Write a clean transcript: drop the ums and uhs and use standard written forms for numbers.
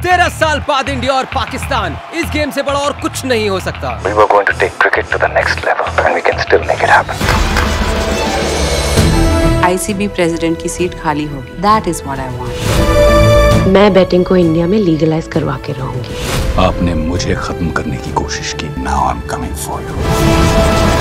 13 साल बाद इंडिया और पाकिस्तान, इस गेम से बड़ा और कुछ नहीं हो सकता। We were going to take cricket to the next level and we can still make it happen. ICB president की सीट खाली होगी। That is what I want. मैं बैटिंग को इंडिया में लीगलाइज करवा के रहूंगी। आपने मुझे खत्म करने की कोशिश की। Now I'm coming for you.